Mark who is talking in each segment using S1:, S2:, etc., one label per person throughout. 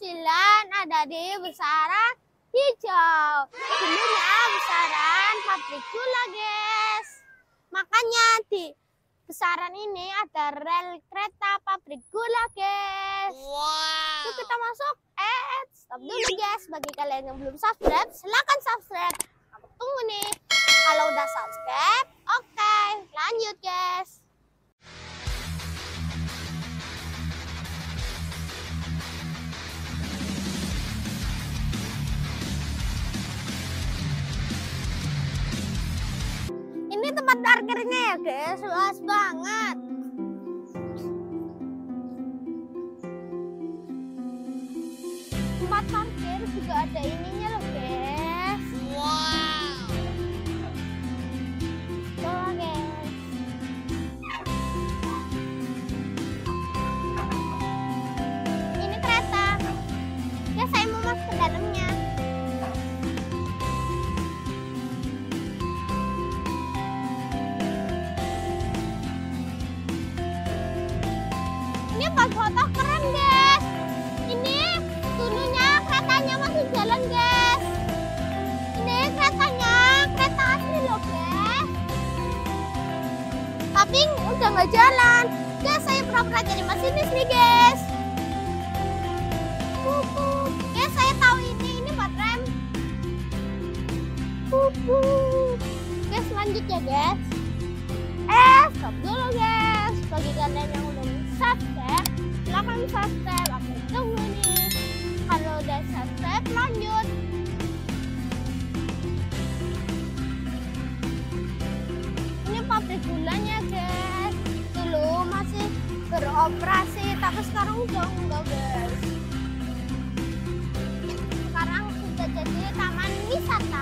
S1: kecil-kecilan ada di besaran hijau. Dulunya besaran pabrik gula, guys. Makanya di besaran ini ada rel kereta pabrik gula, guys.
S2: Wow.
S1: Yuk kita masuk. Stop dulu, guys. Bagi kalian yang belum subscribe, silahkan subscribe. Aku tunggu nih. Kalau udah subscribe, oke, lanjut, guys. Ini tempat parkirnya ya, guys. Luas banget. Tempat parkir juga ada ininya loh, guys.
S2: Wow.
S1: Coba, guys. Ini kereta. Ya, saya mau masuk ke dalamnya. Ini pas foto keren, guys. Ini dulunya keretanya masih jalan, guys. Ini keretanya kereta asli loh, guys. Tapi udah nggak jalan. Guys, saya pura-pura jadi masinis nih, guys. Guys, saya tahu ini buat rem. Guys, lanjut ya, guys. Stop dulu, guys. Bagi kalian yang udah subscribe, silahkan subscribe. Aku tunggu nih. Kalau udah subscribe, lanjut. Ini pabrik gulanya, guys. Dulu masih beroperasi, tapi sekarang udah enggak, guys. Sekarang sudah jadi taman wisata.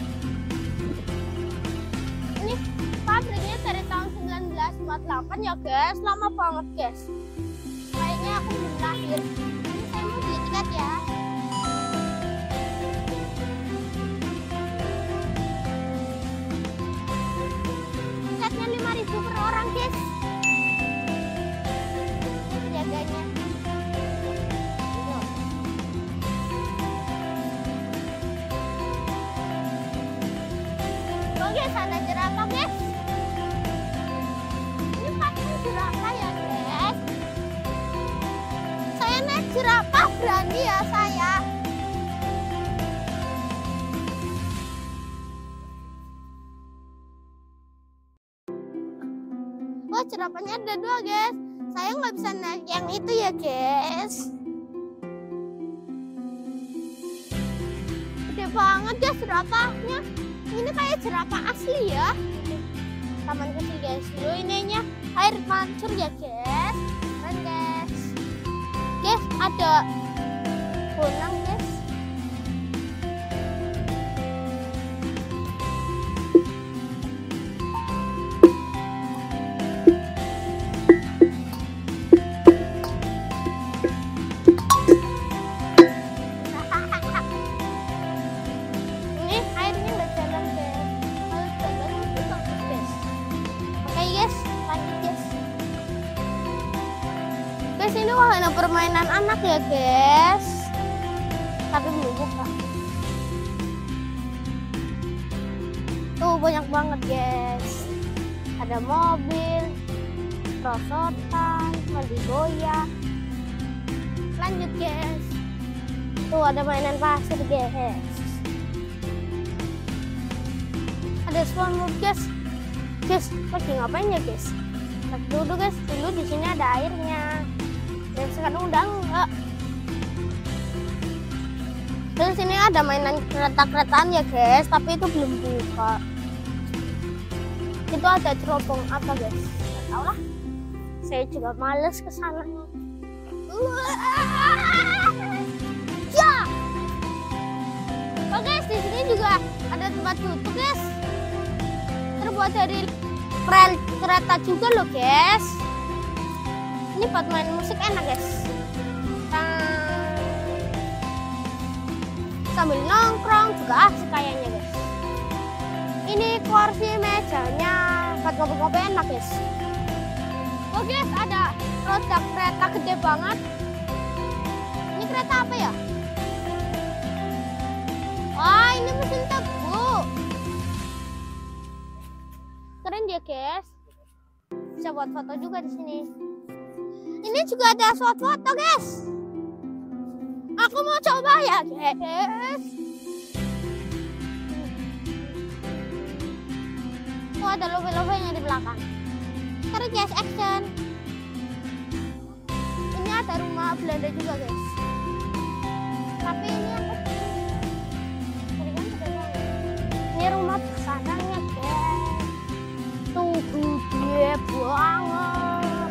S1: Ini pabriknya dari tahun 1948 ya, guys. Lama banget, guys. Kayaknya aku belum lahir. Ini saya mau beli tiket ya. Tiketnya 5.000 per orang, guys. Ini penjaganya. Oh, guys, ada jerapah, guys. Ini pakai jerapah ya, guys. Saya naik jerapah berani ya, saya. Wah, jerapahnya ada 2, guys. Saya nggak bisa naik yang itu ya, guys. Gede banget, guys, jerapahnya. Ini kayak jerapah asli ya. Taman kecil, guys. Dulu ininya air mancur ya, guys. Keren, guys. Guys, ada bonang, guys. Ini airnya nggak jalan, guys. Kalau jalan itu bagus, guys. Oke, guys, lanjut, guys. Guys, ini wahana permainan anak ya, guys. Tapi belum buka. Tuh banyak banget, guys. Ada mobil, perosotan, mandi goyang. Lanjut, guys. Tuh ada mainan pasir, guys. Ada SpongeBob, guys. Guys, lagi ngapain ya, guys? Lihat dulu, guys. Dulu di sini ada airnya. Dan sekarang udah enggak. Dan sini ada mainan kereta-keretaan ya, guys. Tapi itu belum buka. Itu ada cerobong apa, guys? Nggak tahu lah. Saya juga males ke sana. Ya. Oh, guys, di sini juga ada tempat duduk, guys. Terbuat dari rel kereta juga loh, guys. Ini buat main musik enak, guys. Sambil nongkrong juga asik kayaknya, guys. Ini kursi mejanya buat ngopi-ngopi enak, guys. Oh, guys, ada roda kereta gede banget. Ini kereta apa ya? Wah, ini mesin tebu. Keren ya, guys. Bisa buat foto juga di sini. Ini juga ada spot foto, guys. Aku mau coba ya, guys. Oh, ada logo-logonya di belakang. Keren, guys, action. Ini ada rumah Belanda juga, guys. Tapi ini yang kecil. Ini rumah pesanannya, guys. Tuh gede banget.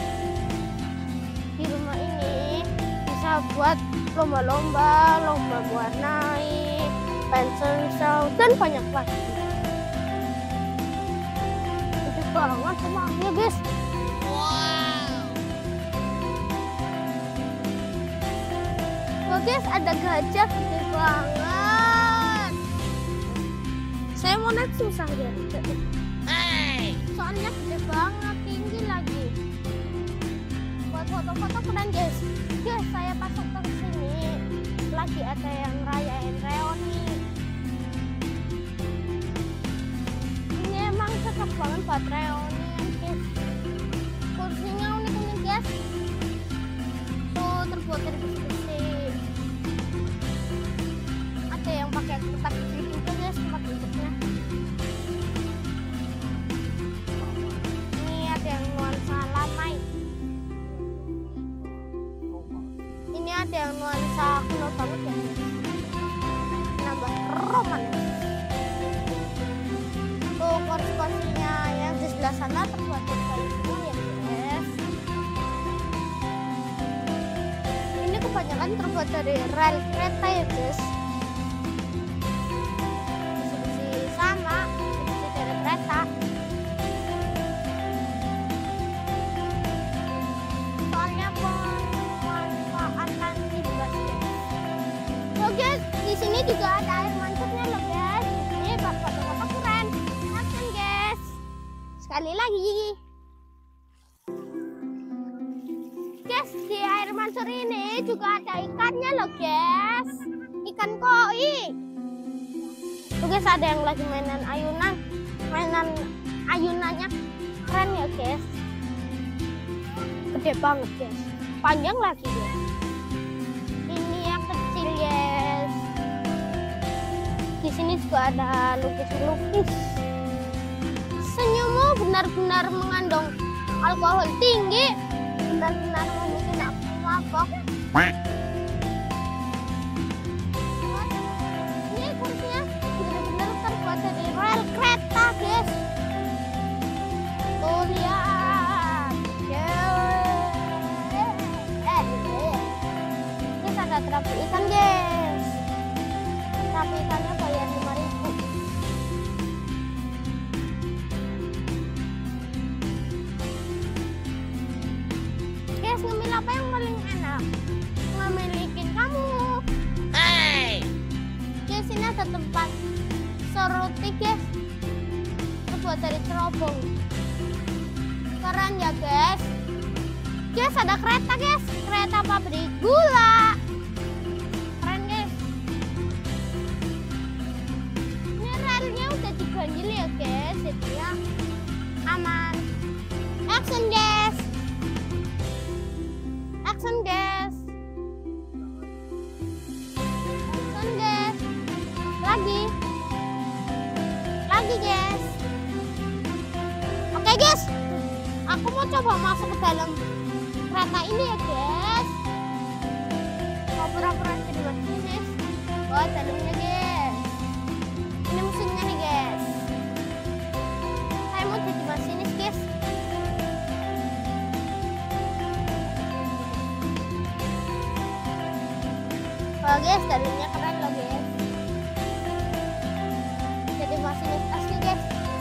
S1: Di rumah ini bisa buat lomba-lomba, lomba mewarnai, fashion show, dan banyak lagi. Gede banget rumahnya, guys. Oh, guys, ada gajah gede banget. Saya mau naik susah, guys. Soalnya gede banget, tinggi lagi. Buat foto-foto keren, guys. Guys, saya pasok ke sini. Lagi ada yang rayain reuni. Ini emang cocok banget buat reuni, guys. Kursinya unik-unik, guys. Tuh, terbuat dari besi-besi. Ada yang pakai kertas kecil juga, guys, tempat duduknya. Ini ada yang nuansa lamai. Ini ada yang nuansa kuno banget ya, guys. Nambah romanis. Tuh, kursi-kursinya yang di sebelah sana terbuat dari kayu semua ya, guys. Ini kebanyakan terbuat dari rel kereta ya, guys. Besi-besi sama, besi dari kereta. Soalnya pemanfaatan limbah, guys. Oh, guys, di sini juga ada air mancurnya loh, guys. Ini buat foto-foto keren. Action, guys. Sekali lagi. Guys, di air mancur ini juga ada ikannya loh, guys. Ikan koi. Tuh, guys, ada yang lagi mainan ayunan. Mainan ayunannya keren ya, guys. Gede banget, guys. Panjang lagi, guys. Ini yang kecil, guys. Di sini juga ada lukis-lukis. Senyummu benar-benar mengandung alkohol tinggi. Benar-benar membuat aku mabok. Ini kursinya benar-benar terbuat dari rel kereta, guys. Tuh, lihat. Guys, ada terapi ikan, guys. Terapi ikannya bayar 5.000. Guys, ngemil apa yang paling enak? Ngemilikin kamu. Guys, ini ada tempat seruti, guys. Terbuat dari cerobong. Keren ya, guys. Guys, ada kereta, guys. Kereta pabrik gula. Keren, guys. Ini relnya udah diganjil ya, guys. Jadinya aman. Action, guys. Action, guys. Action, guys. Lagi, guys. Oke, guys. Aku mau coba masuk ke dalam kereta ini ya, guys. Mau pura-pura jadi masinis. Oh, dalamnya, guys. Ini mesinnya nih, guys. Saya mau jadi masinis, guys. Oh, guys, dalamnya keren loh, guys. Jadi masinis asli, guys.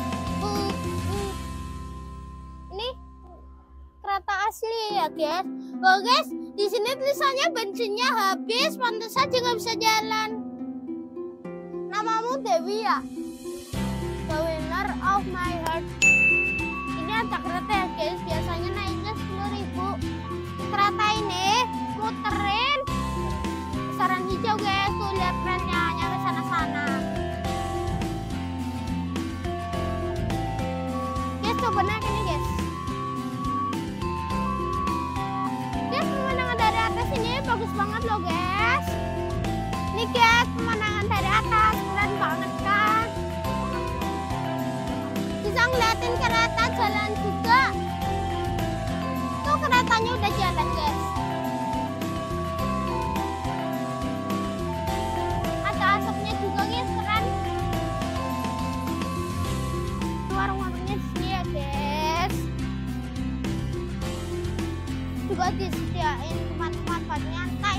S1: Ini kereta asli ya, guys. Oh, guys, di sini tulisannya bensinnya habis, pantas saja nggak bisa jalan. Namamu Dewi ya? The winner of my heart. Ini ada kereta ya, guys. Biasanya naiknya 10.000. Kereta ini muterin coba naik ini guys. Guys, pemandangan dari atas ini bagus banget loh guys. Nih guys, pemandangan dari atas keren banget kan. Bisa ngeliatin kereta jalan juga. Tuh keretanya udah jalan guys. Ada asapnya juga guys, keren. Warung-warungnya di sini ya guys. Juga disediain tempat-tempat buat nyantai.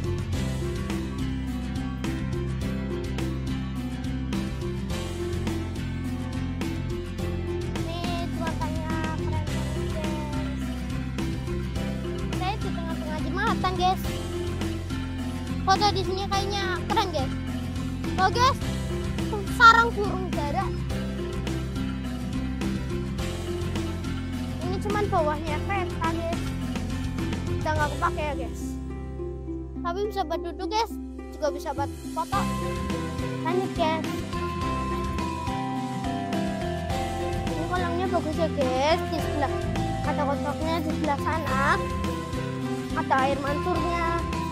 S1: Nih cuacanya keren banget guys. Saya di tengah-tengah jembatan guys. Foto di sini kayaknya keren guys. Oh guys, sarang burung dara. Ini cuman bawahnya kereta guys. Udah nggak kepake ya guys. Tapi bisa buat duduk guys. Juga bisa buat foto. Lanjut guys. Ini kolamnya bagus ya guys. Di sebelah ada kotaknya di sebelah sana. Ada air mancurnya.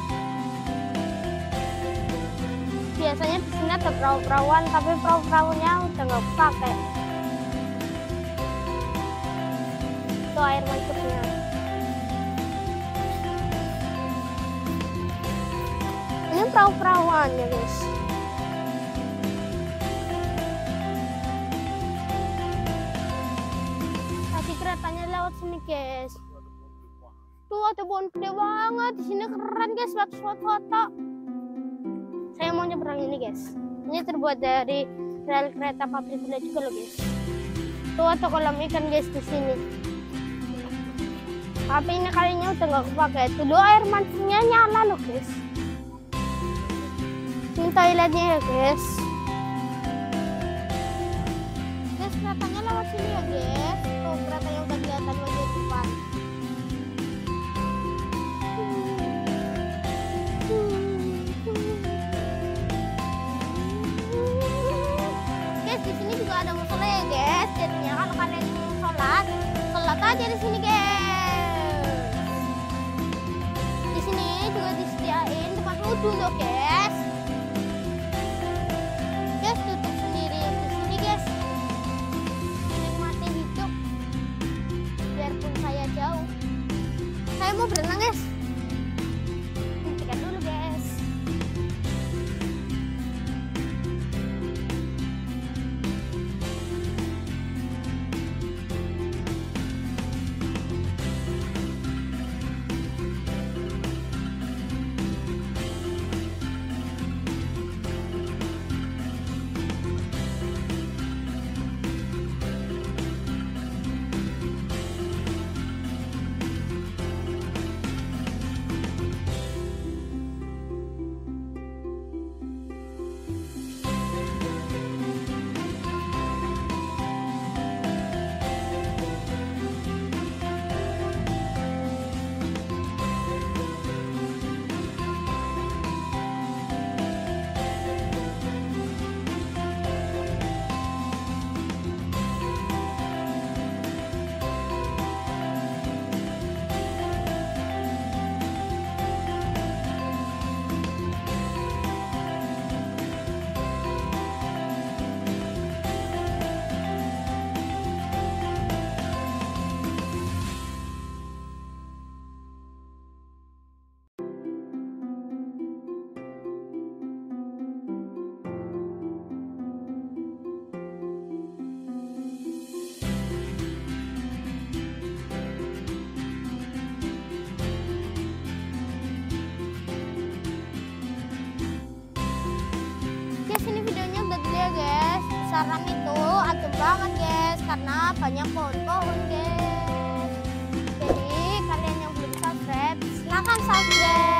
S1: Biasanya di sini ada perahu-perahuan, tapi perahu-perahunya udah nggak pakai. Itu air mancurnya. Ini perahu-perahuannya guys. Tadi keretanya lewat sini guys. Tuh ada pohon gede banget. Di sini keren guys buat foto-foto. Saya mau nyebrang ini guys. Ini terbuat dari rel kereta pabrik gula juga loh guys. Tuh ada kolam ikan guys di sini. Tapi ini kalinya udah nggak kepake. Dulu air mancurnya nyala loh guys. Ini toiletnya ya guys. Guys, keretanya lewat sini ya guys. Tuh keretanya udah kelihatan bagian depan. Guys, di sini juga ada musola ya guys. Jadinya kalau kalian mau sholat aja di sini guys. Di sini juga disediain tempat wudhu loh guys. Guys, duduk sendiri di sini guys. Menikmati hidup. Biarpun saya jauh. Saya mau berenang guys. Hentikan dulu guys. Besaran itu adem banget guys, karena banyak pohon-pohon guys. Jadi kalian yang belum subscribe, silahkan subscribe.